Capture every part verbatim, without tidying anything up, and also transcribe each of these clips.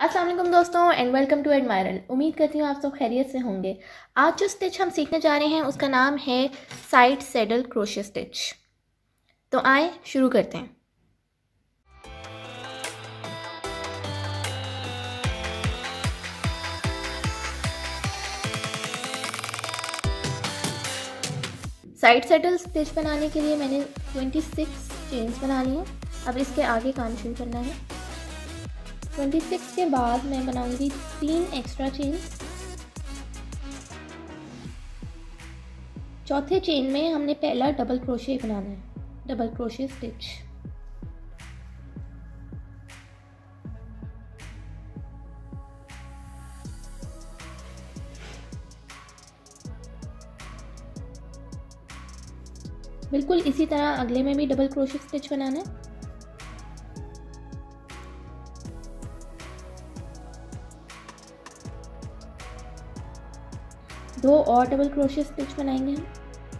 अस्सलाम वालेकुम दोस्तों एंड वेलकम टू एडमायरल। उम्मीद करती हूँ आप सब खैरियत से होंगे। आज जो स्टिच हम सीखने जा रहे हैं उसका नाम है साइड सैडल क्रोशे स्टिच। तो आए शुरू करते हैं। साइड सैडल स्टिच बनाने के लिए मैंने छब्बीस चेन्स बना ली हैं। अब इसके आगे काम शुरू करना है। छब्बीस के बाद मैं बनाऊंगी तीन एक्स्ट्रा चेन। चौथे चेन में हमने पहला डबल क्रोशे बनाना है, डबल क्रोशे स्टिच। बिल्कुल इसी तरह अगले में भी डबल क्रोशे स्टिच बनाना है। दो और डबल क्रोशे स्टिच बनाएंगे हम।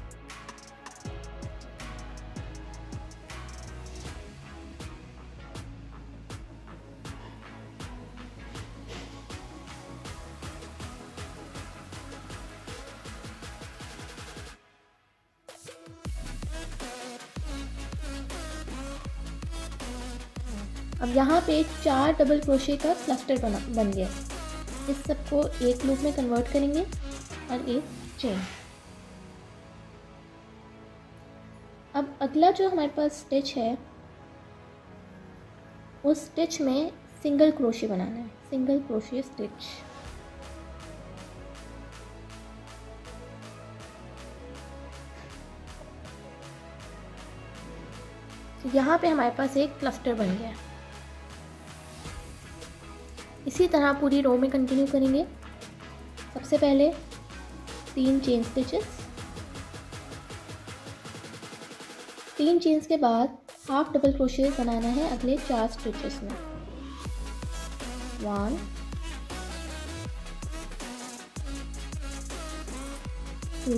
अब यहाँ पे चार डबल क्रोशे का क्लस्टर बना बन गया। इस सबको एक लूप में कन्वर्ट करेंगे और एक चेन। अब अगला जो हमारे पास स्टिच है उस स्टिच में सिंगल क्रोशे बनाना है, सिंगल क्रोशे स्टिच। तो यहाँ पे हमारे पास एक क्लस्टर बन गया। इसी तरह पूरी रो में कंटिन्यू करेंगे। सबसे पहले तीन चेन स्टिचेस, तीन चेन्स के बाद हाफ डबल क्रोशे बनाना है अगले चार स्टिचेस में। One, two,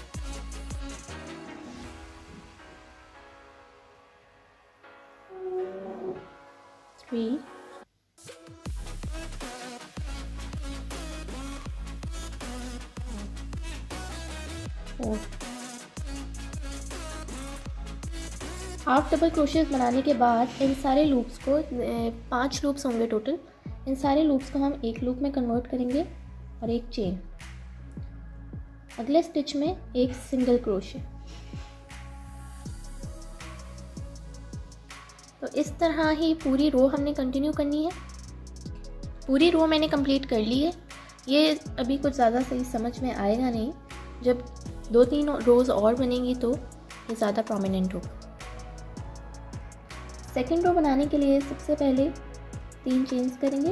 three, half double crochets बनाने के बाद इन सारे लूप्स को, पांच लूप्स होंगे टोटल, इन सारे लूप्स को हम एक लूप में कन्वर्ट करेंगे और एक चेन। अगले स्टिच में एक सिंगल क्रोशे। तो इस तरह ही पूरी रो हमने कंटिन्यू करनी है। पूरी रो मैंने कंप्लीट कर ली है। ये अभी कुछ ज़्यादा सही समझ में आएगा नहीं, जब दो तीन रोज़ और बनेंगी तो ये ज़्यादा प्रोमिनेंट होगा। सेकेंड रो बनाने के लिए सबसे पहले तीन चेन्स करेंगे।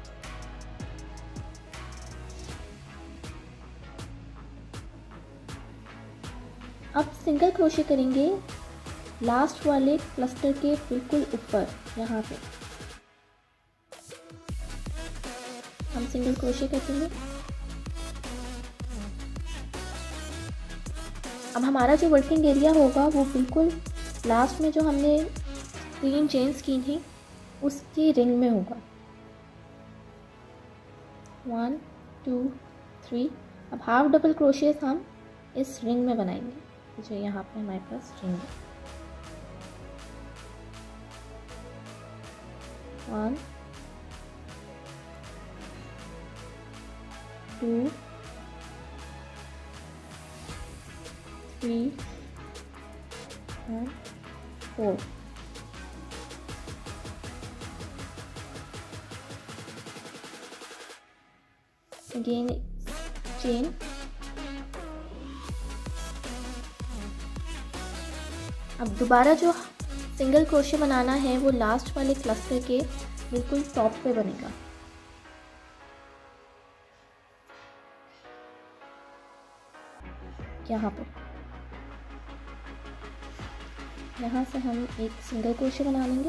अब सिंगल क्रोशे करेंगे लास्ट वाले क्लस्टर के बिल्कुल ऊपर। यहाँ पे हम सिंगल क्रोशे करेंगे। अब हमारा जो वर्किंग एरिया होगा वो बिल्कुल लास्ट में जो हमने तीन चेन्स की थी उसकी रिंग में होगा। One, two, three. अब हाफ डबल क्रोशेस हम इस रिंग में बनाएंगे जो यहाँ पे हमारे पास रिंग है। One, two, three and four. Again chain. अब दोबारा जो सिंगल क्रोशे बनाना है वो लास्ट वाले क्लस्टर के बिल्कुल टॉप पे बनेगा। यहाँ पे यहाँ से हम एक सिंगल क्रोशे बना लेंगे।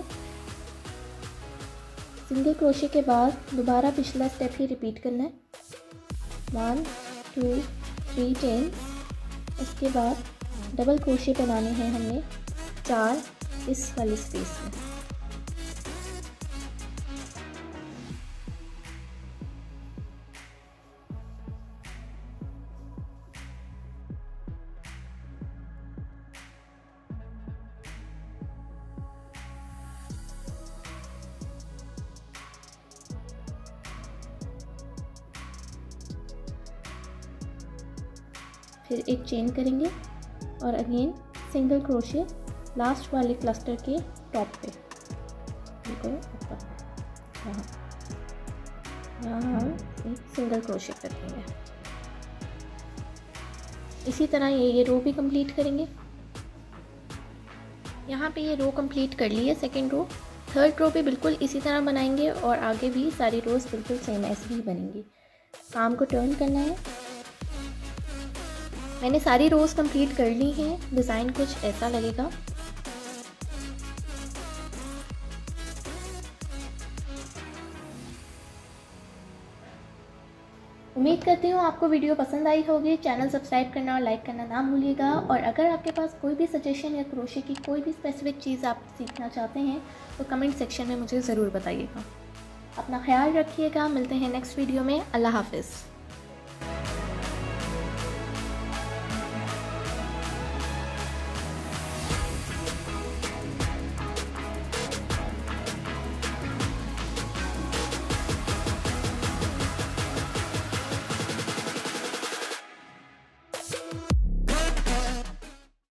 सिंगल क्रोशे के बाद दोबारा पिछला स्टेप ही रिपीट करना है। One, two, three chain. उसके बाद डबल क्रोशे बनाने हैं हमने चार इस वाली स्पेस में। फिर एक चेन करेंगे और अगेन सिंगल क्रोशे लास्ट वाले क्लस्टर के टॉप पे, बिल्कुल ऊपर यहाँ यहाँ हम एक सिंगल क्रोशे कर देंगे। इसी तरह ये ये रो भी कंप्लीट करेंगे। यहाँ पे ये रो कंप्लीट कर ली है सेकेंड रो। थर्ड रो भी बिल्कुल इसी तरह बनाएंगे और आगे भी सारी रोज बिल्कुल सेम ऐसे ही बनेंगी। काम को टर्न करना है। मैंने सारी रोज कंप्लीट कर ली हैं। डिज़ाइन कुछ ऐसा लगेगा। उम्मीद करती हूँ आपको वीडियो पसंद आई होगी। चैनल सब्सक्राइब करना और लाइक करना ना भूलिएगा। और अगर आपके पास कोई भी सजेशन या क्रोशे की कोई भी स्पेसिफिक चीज़ आप सीखना चाहते हैं तो कमेंट सेक्शन में मुझे ज़रूर बताइएगा। अपना ख्याल रखिएगा। मिलते हैं नेक्स्ट वीडियो में। अल्लाह हाफिज़।